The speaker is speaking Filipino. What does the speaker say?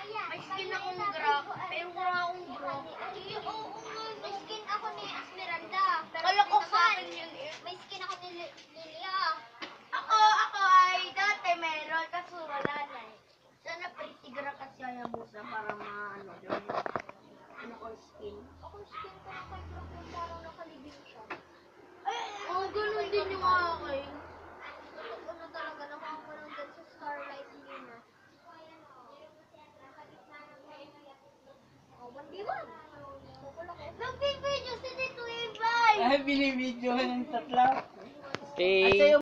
May skin akong graph, pero wala akong graph. May skin ako ni Esmeralda. Pero Kala ko sa akin yun eh. may skin ako ni Lilia. Ako ay dati meron, kaso wala na eh. Sana pretty gra kasi Hayabusa para maano doon. Ano ko skin. Ako skin ko na kay Brook yung parang nakalibing siya. Oo, ganun din yung akin. Ano talaga, nakuha ko lang dyan sa Starlight Lina. Oh, 1v1. Nag-video si Tito Ibay! Ay, binibidyo ng tatlo. Okay.